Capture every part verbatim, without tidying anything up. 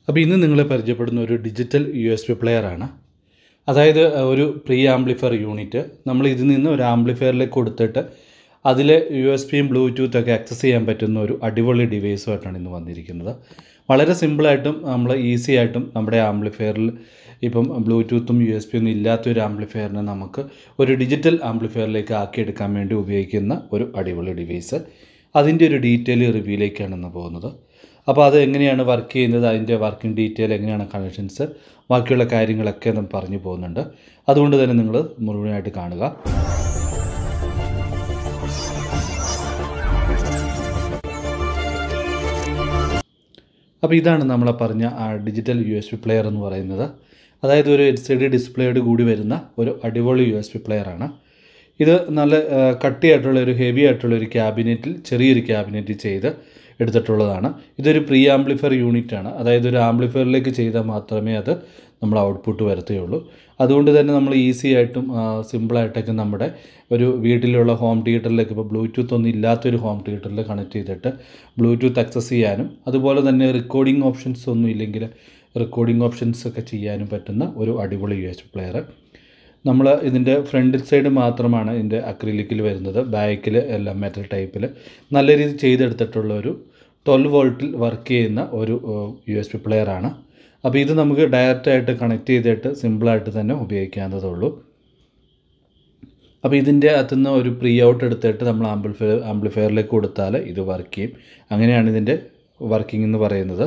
അപ്പോൾ ഇന്ന് നിങ്ങളെ പരിചയപ്പെടുന്ന ഒരു digital U S B player ആണ്. അതായത് ഒരു പ്രീ ആംപ്ലിഫയർ യൂണിറ്റ് നമ്മൾ ഇതിൽ നിന്ന് ഒരു ആംപ്ലിഫയറിലേക്ക് കൊടുത്തിട്ട് അതിൽ യു എസ് ബിയും ബ്ലൂടൂത്ത് ഒക്കെ ആക്സസ് ചെയ്യാൻ പറ്റുന്ന ഒരു അടിപൊളി ഡിവൈസുമായിട്ടാണ് ഇന്ന് വന്നിരിക്കുന്നത്. വളരെ സിമ്പിളായിട്ടും നമ്മൾ ഈസി ആയിട്ടും നമ്മുടെ ആംപ്ലിഫയറിൽ ഇപ്പം ബ്ലൂടൂത്തും യു എസ് ബി ഒന്നും ഇല്ലാത്തൊരു ആംപ്ലിഫയറിനെ നമുക്ക് ഒരു ഡിജിറ്റൽ ആംപ്ലിഫയറിലേക്ക് ആക്കിയെടുക്കാൻ വേണ്ടി ഉപയോഗിക്കുന്ന ഒരു അടിപൊളി ഡിവൈസ്. അതിൻ്റെ ഒരു ഡീറ്റെയിൽ റിവ്യൂയിലേക്കാണ് ഇന്ന് പോകുന്നത്. അപ്പോൾ അത് എങ്ങനെയാണ് വർക്ക് ചെയ്യുന്നത്, അതിൻ്റെ വർക്കിംഗ് ഡീറ്റെയിൽ എങ്ങനെയാണ്, കണക്ഷൻസ്, ബാക്കിയുള്ള കാര്യങ്ങളൊക്കെ നമ്മൾ പറഞ്ഞു പോകുന്നുണ്ട്. അതുകൊണ്ട് തന്നെ നിങ്ങൾ മുഴുവനായിട്ട് കാണുക. അപ്പോൾ ഇതാണ് നമ്മൾ പറഞ്ഞ ആ digital U S B player എന്ന് പറയുന്നത്. അതായത് ഒരു എൽ സി ഡി ഡിസ്പ്ലേയോട് കൂടി വരുന്ന ഒരു അടിപൊളി യു എസ് ബി പ്ലെയറാണ്. ഇത് നല്ല കട്ടിയായിട്ടുള്ള ഒരു ഹെവി ആയിട്ടുള്ള ഒരു ക്യാബിനറ്റിൽ, ചെറിയൊരു ക്യാബിനറ്റിൽ ചെയ്ത് എടുത്തിട്ടുള്ളതാണ്. ഇതൊരു പ്രീ ആംപ്ലിഫയർ യൂണിറ്റാണ്. അതായത് ഒരു ആംപ്ലിഫയറിലേക്ക് ചെയ്താൽ മാത്രമേ അത് നമ്മൾ ഔട്ട്പുട്ട് വരത്തുകയുള്ളൂ. അതുകൊണ്ട് തന്നെ നമ്മൾ ഈസി ആയിട്ടും സിമ്പിളായിട്ടൊക്കെ നമ്മുടെ ഒരു വീട്ടിലുള്ള ഹോം തിയേറ്ററിലേക്ക്, ഇപ്പോൾ ബ്ലൂടൂത്ത് ഒന്നും ഇല്ലാത്തൊരു ഹോം തിയേറ്ററിൽ കണക്ട് ചെയ്തിട്ട് ബ്ലൂടൂത്ത് ആക്സസ് ചെയ്യാനും, അതുപോലെ തന്നെ റെക്കോർഡിംഗ് ഓപ്ഷൻസ് ഒന്നും ഇല്ലെങ്കിൽ റെക്കോർഡിംഗ് ഓപ്ഷൻസ് ഒക്കെ ചെയ്യാനും പറ്റുന്ന ഒരു അടിപൊളി യു എസ് ബി പ്ലെയർ. നമ്മൾ ഇതിൻ്റെ ഫ്രണ്ട് സൈഡ് മാത്രമാണ് ഇതിൻ്റെ അക്രിലിക്കിൽ വരുന്നത്. ബാക്കിൽ എല്ലാം മെറ്റൽ ടൈപ്പിൽ നല്ല രീതിയിൽ ചെയ്തെടുത്തിട്ടുള്ള ഒരു ട്വൽവ് വോൾട്ടിൽ വർക്ക് ചെയ്യുന്ന ഒരു യു എസ് ബി പ്ലെയറാണ്. അപ്പോൾ ഇത് നമുക്ക് ഡയറക്റ്റായിട്ട് കണക്ട് ചെയ്തിട്ട് സിമ്പിളായിട്ട് തന്നെ ഉപയോഗിക്കാവുന്നതേ ഉള്ളൂ. അപ്പോൾ ഇതിൻ്റെ അകത്തുനിന്ന് ഒരു പ്രീ ഔട്ട് എടുത്തിട്ട് നമ്മൾ ആംപ്ലിഫയർ ആംപ്ലിഫയറിലേക്ക് കൊടുത്താൽ ഇത് വർക്ക് ചെയ്യും. അങ്ങനെയാണ് ഇതിൻ്റെ വർക്കിംഗ് എന്ന് പറയുന്നത്.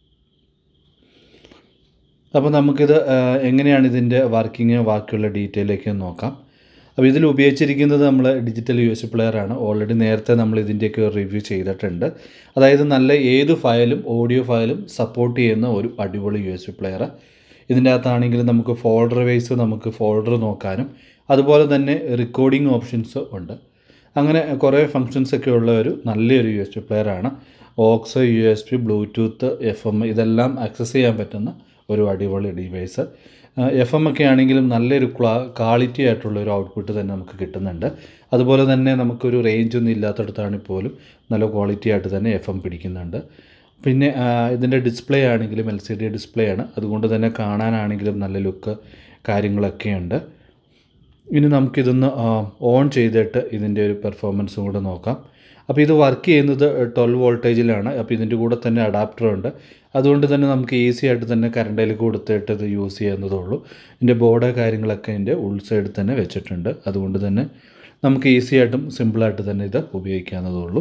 അപ്പോൾ നമുക്കിത് എങ്ങനെയാണ് ഇതിൻ്റെ വർക്കിംഗ്, ബാക്കിയുള്ള ഡീറ്റെയിലേക്ക് നോക്കാം. അപ്പോൾ ഇതിൽ ഉപയോഗിച്ചിരിക്കുന്നത് നമ്മൾ ഡിജിറ്റൽ യു എസ് ബി പ്ലെയറാണ്. ഓൾറെഡി നേരത്തെ നമ്മൾ ഇതിൻ്റെയൊക്കെ റിവ്യൂ ചെയ്തിട്ടുണ്ട്. അതായത് നല്ല ഏത് ഫയലും ഓഡിയോ ഫയലും സപ്പോർട്ട് ചെയ്യുന്ന ഒരു അടിപൊളി യു എസ് ബി പ്ലെയർ. ഇതിൻ്റെ അകത്താണെങ്കിൽ നമുക്ക് ഫോൾഡർ വൈസ് നമുക്ക് ഫോൾഡർ നോക്കാനും അതുപോലെ തന്നെ റെക്കോർഡിംഗ് ഓപ്ഷൻസ് ഉണ്ട്. അങ്ങനെ കുറേ ഫങ്ഷൻസൊക്കെ ഉള്ള ഒരു നല്ലൊരു യു എസ് ബി പ്ലെയറാണ്. Aux, U S B, bluetooth, F M ഇതെല്ലാം ആക്സസ് ചെയ്യാൻ പറ്റുന്ന ഒരു അടിപൊളി ഡിവൈസ്. എഫ് എം ഒക്കെ ആണെങ്കിലും നല്ലൊരു ക്ലാ ക്വാളിറ്റി ആയിട്ടുള്ള ഒരു ഔട്ട്പുട്ട് തന്നെ നമുക്ക് കിട്ടുന്നുണ്ട്. അതുപോലെ തന്നെ നമുക്കൊരു റേഞ്ചൊന്നും ഇല്ലാത്തടത്താണെങ്കിൽ പോലും നല്ല ക്വാളിറ്റി ആയിട്ട് തന്നെ എഫ് എം പിടിക്കുന്നുണ്ട്. പിന്നെ ഇതിൻ്റെ ഡിസ്പ്ലേ ആണെങ്കിലും എൽ സി ഡി ഡിസ്പ്ലേ ആണ്. അതുകൊണ്ട് തന്നെ കാണാനാണെങ്കിലും നല്ല ലുക്ക് കാര്യങ്ങളൊക്കെയുണ്ട്. ഇനി നമുക്കിതൊന്ന് ഓൺ ചെയ്തിട്ട് ഇതിൻ്റെ ഒരു പെർഫോമൻസും കൂടെ നോക്കാം. അപ്പോൾ ഇത് വർക്ക് ചെയ്യുന്നത് ട്വൽവ് വോൾട്ടേജിലാണ്. അപ്പോൾ ഇതിൻ്റെ കൂടെ തന്നെ അഡാപ്റ്ററുണ്ട്. അതുകൊണ്ട് തന്നെ നമുക്ക് ഈസി ആയിട്ട് തന്നെ കറണ്ടിലേക്ക് കൊടുത്തിട്ട് ഇത് യൂസ് ചെയ്യുന്നതേ ഉള്ളൂ. ഇതിൻ്റെ ബോർഡ് കാര്യങ്ങളൊക്കെ ഇതിൻ്റെ ഉൾ സൈഡിൽ തന്നെ വെച്ചിട്ടുണ്ട്. അതുകൊണ്ട് തന്നെ നമുക്ക് ഈസി ആയിട്ടും സിമ്പിളായിട്ട് തന്നെ ഇത് ഉപയോഗിക്കാവുന്നതേ ഉള്ളൂ.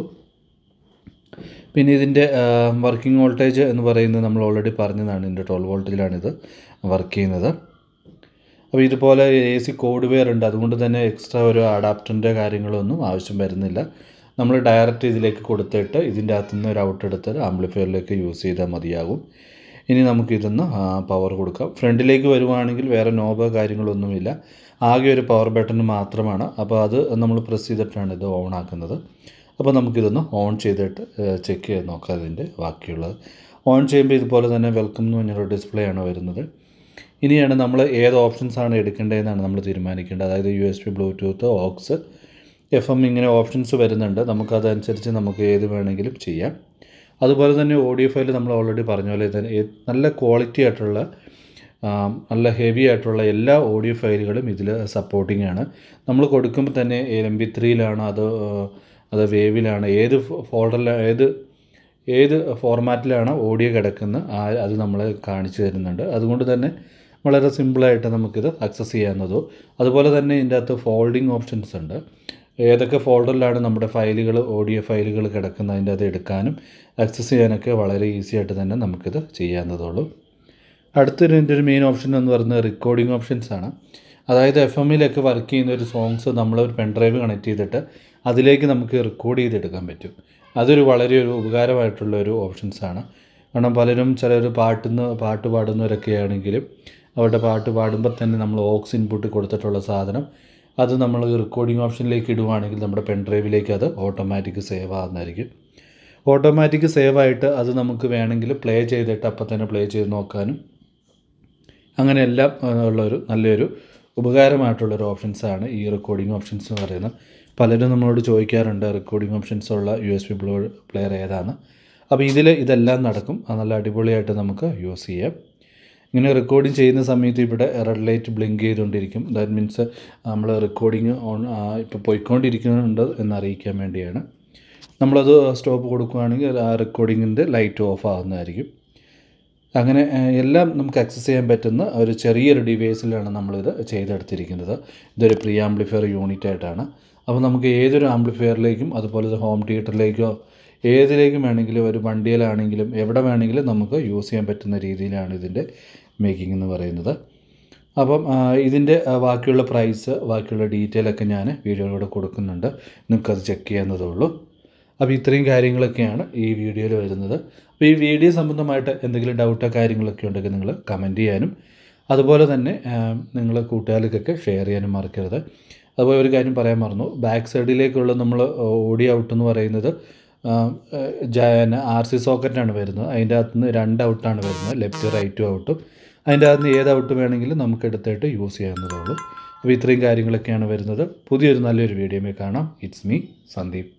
പിന്നെ ഇതിൻ്റെ വർക്കിംഗ് വോൾട്ടേജ് എന്ന് പറയുന്നത് നമ്മൾ ഓൾറെഡി പറഞ്ഞതാണ്. ഇതിൻ്റെ ട്വൽവ് വോൾട്ടേജിലാണിത് വർക്ക് ചെയ്യുന്നത്. അപ്പോൾ ഇതുപോലെ എ സി കോഡ് വെയർ ഉണ്ട്. അതുകൊണ്ട് തന്നെ എക്സ്ട്രാ ഒരു അഡാപ്റ്ററിൻ്റെ കാര്യങ്ങളൊന്നും ആവശ്യം വരുന്നില്ല. നമ്മൾ ഡയറക്റ്റ് ഇതിലേക്ക് കൊടുത്തിട്ട് ഇതിൻ്റെ അകത്തുനിന്ന് ഒരു ഔട്ട് എടുത്ത് ആംപ്ലിഫയറിലേക്ക് യൂസ് ചെയ്താൽ മതിയാകും. ഇനി നമുക്കിതൊന്ന് പവർ കൊടുക്കാം. ഫ്രണ്ടിലേക്ക് വരുവാണെങ്കിൽ വേറെ നോബ് കാര്യങ്ങളൊന്നുമില്ല, ആകെ ഒരു പവർ ബട്ടൺ മാത്രമാണ്. അപ്പോൾ അത് നമ്മൾ പ്രസ് ചെയ്തിട്ടാണ് ഇത് ഓൺ ആക്കുന്നത്. അപ്പോൾ നമുക്കിതൊന്ന് ഓൺ ചെയ്തിട്ട് ചെക്ക് ചെയ്ത് നോക്കാം ഇതിൻ്റെ ബാക്കിയുള്ളത്. ഓൺ ചെയ്യുമ്പോൾ ഇതുപോലെ തന്നെ വെൽക്കം എന്ന് പറഞ്ഞൊരു ഡിസ്പ്ലേ ആണ് വരുന്നത്. ഇനിയാണ് നമ്മൾ ഏത് ഓപ്ഷൻസാണ് എടുക്കേണ്ടതെന്നാണ് നമ്മൾ തീരുമാനിക്കേണ്ടത്. അതായത് U S B, bluetooth, aux, F M ഇങ്ങനെ ഓപ്ഷൻസ് വരുന്നുണ്ട്. നമുക്കതനുസരിച്ച് നമുക്ക് ഏത് വേണമെങ്കിലും ചെയ്യാം. അതുപോലെ തന്നെ ഓഡിയോ ഫയൽ നമ്മൾ ഓൾറെഡി പറഞ്ഞ പോലെ തന്നെ നല്ല ക്വാളിറ്റി ആയിട്ടുള്ള നല്ല ഹെവി ആയിട്ടുള്ള എല്ലാ ഓഡിയോ ഫയലുകളും ഇതിൽ സപ്പോർട്ടിംഗ് ആണ്. നമ്മൾ കൊടുക്കുമ്പോൾ തന്നെ എം പി ത്രീയിലാണ് അത് അത് വേവിലാണ്, ഏത് ഫോൾഡറിലാണ്, ഏത് ഏത് ഫോർമാറ്റിലാണ് ഓഡിയോ കിടക്കുന്നത് അത് നമ്മൾ കാണിച്ചു തരുന്നുണ്ട്. അതുകൊണ്ട് തന്നെ വളരെ സിമ്പിളായിട്ട് നമുക്കിത് ആക്സസ് ചെയ്യാവുന്നതോ. അതുപോലെ തന്നെ ഇതിൻ്റെ അകത്ത് ഫോൾഡിംഗ് ഓപ്ഷൻസ് ഉണ്ട്. ഏതൊക്കെ ഫോൾഡറിലാണ് നമ്മുടെ ഫയലുകൾ, ഓഡിയോ ഫയലുകൾ കിടക്കുന്നത് അതിൻ്റെ അത് എടുക്കാനും ആക്സസ് ചെയ്യാനൊക്കെ വളരെ ഈസി ആയിട്ട് തന്നെ നമുക്കിത് ചെയ്യാവുന്നതുള്ളൂ. അടുത്തൊരു ഇതിൻ്റെ ഒരു മെയിൻ ഓപ്ഷൻ എന്ന് പറയുന്നത് റെക്കോർഡിംഗ് ഓപ്ഷൻസ് ആണ്. അതായത് എഫ് എമ്മിലൊക്കെ വർക്ക് ചെയ്യുന്ന ഒരു സോങ്സ് നമ്മൾ ഒരു പെൻ ഡ്രൈവ് കണക്ട് ചെയ്തിട്ട് അതിലേക്ക് നമുക്ക് റെക്കോർഡ് ചെയ്തെടുക്കാൻ പറ്റും. അതൊരു വളരെ ഒരു ഉപകാരമായിട്ടുള്ള ഒരു ഓപ്ഷൻസാണ്. കാരണം പലരും ചിലർ പാട്ടുന്ന പാട്ട് പാടുന്നവരൊക്കെ ആണെങ്കിലും അവരുടെ പാട്ട് പാടുമ്പോൾ തന്നെ നമ്മൾ ഓക്സ് ഇൻപുട്ട് കൊടുത്തിട്ടുള്ള സാധനം അത് നമ്മൾ റെക്കോർഡിംഗ് ഓപ്ഷനിലേക്ക് ഇടുവാണെങ്കിൽ നമ്മുടെ പെൻ ഡ്രൈവിലേക്ക് അത് ഓട്ടോമാറ്റിക് സേവ് ആകുന്നതായിരിക്കും. ഓട്ടോമാറ്റിക് സേവ് ആയിട്ട് അത് നമുക്ക് വേണമെങ്കിൽ പ്ലേ ചെയ്തിട്ട് അപ്പം തന്നെ പ്ലേ ചെയ്ത് നോക്കാനും അങ്ങനെ എല്ലാം ഉള്ളൊരു നല്ലൊരു ഉപകാരമായിട്ടുള്ളൊരു ഓപ്ഷൻസാണ് ഈ റെക്കോർഡിംഗ് ഓപ്ഷൻസ് എന്ന് പറയുന്നത്. പലരും നമ്മളോട് ചോദിക്കാറുണ്ട് റെക്കോർഡിംഗ് ഓപ്ഷൻസ് ഉള്ള യു എസ് ബി പ്ലെയർ ഏതാണ്. അപ്പോൾ ഇതിൽ ഇതെല്ലാം നടക്കും. നല്ല അടിപൊളിയായിട്ട് നമുക്ക് യൂസ് ചെയ്യാം. ഇങ്ങനെ റെക്കോർഡിങ് ചെയ്യുന്ന സമയത്ത് ഇവിടെ റെഡ് ലൈറ്റ് ബ്ലിങ്ക് ചെയ്തുകൊണ്ടിരിക്കും. ദാറ്റ് മീൻസ് നമ്മൾ റെക്കോർഡിങ് ഓൺ ഇപ്പോൾ പോയിക്കൊണ്ടിരിക്കുന്നുണ്ട് എന്നറിയിക്കാൻ വേണ്ടിയാണ്. നമ്മളത് സ്റ്റോപ്പ് കൊടുക്കുകയാണെങ്കിൽ ആ റെക്കോർഡിങ്ങിൻ്റെ ലൈറ്റ് ഓഫ് ആകുന്നതായിരിക്കും. അങ്ങനെ എല്ലാം നമുക്ക് ആക്സസ് ചെയ്യാൻ പറ്റുന്ന ഒരു ചെറിയൊരു ഡിവൈസിലാണ് നമ്മളിത് ചെയ്തെടുത്തിരിക്കുന്നത്. ഇതൊരു പ്രീ ആംപ്ലിഫയർ യൂണിറ്റ് ആയിട്ടാണ്. അപ്പോൾ നമുക്ക് ഏതൊരു ആംപ്ലിഫയറിലേക്കും അതുപോലെ ഹോം തിയേറ്ററിലേക്കോ ഏതിലേക്കും വേണമെങ്കിലും ഒരു വണ്ടിയിലാണെങ്കിലും എവിടെ വേണമെങ്കിലും നമുക്ക് യൂസ് ചെയ്യാൻ പറ്റുന്ന രീതിയിലാണ് ഇതിൻ്റെ മേക്കിംഗ് എന്ന് പറയുന്നത്. അപ്പം ഇതിൻ്റെ ബാക്കിയുള്ള പ്രൈസ് ബാക്കിയുള്ള ഡീറ്റെയിലൊക്കെ ഞാൻ വീഡിയോയിലൂടെ കൊടുക്കുന്നുണ്ട്. നിങ്ങൾക്കത് ചെക്ക് ചെയ്യാവുന്നതേ ഉള്ളൂ. അപ്പോൾ ഇത്രയും കാര്യങ്ങളൊക്കെയാണ് ഈ വീഡിയോയിൽ വരുന്നത്. അപ്പോൾ ഈ വീഡിയോ സംബന്ധമായിട്ട് എന്തെങ്കിലും ഡൗട്ടോ കാര്യങ്ങളൊക്കെ ഉണ്ടെങ്കിൽ നിങ്ങൾ കമൻറ്റ് ചെയ്യാനും അതുപോലെ തന്നെ നിങ്ങൾ കൂട്ടുകാർക്കൊക്കെ ഷെയർ ചെയ്യാനും മറക്കരുത്. അതുപോലെ ഒരു കാര്യം പറയാൻ മറന്നു, ബാക്ക് സൈഡിലേക്കുള്ള നമ്മൾ ഓഡിയോ ഔട്ട് എന്ന് പറയുന്നത് ആർ സി സോക്കറ്റാണ് വരുന്നത്. അതിൻ്റെ അകത്ത് നിന്ന് രണ്ട് ഔട്ടാണ് വരുന്നത്, ലെഫ്റ്റ് റൈറ്റും ഔട്ടും. അതിൻ്റെ അകത്ത് നിന്ന് ഏത് ഔട്ട് വേണമെങ്കിലും നമുക്ക് എടുത്തിട്ട് യൂസ് ചെയ്യാവുന്നതേ ഉള്ളൂ. അപ്പോൾ ഇത്രയും കാര്യങ്ങളൊക്കെയാണ് വരുന്നത്. പുതിയൊരു നല്ലൊരു വീഡിയോയിൽ കാണാം. It's me Sandeep.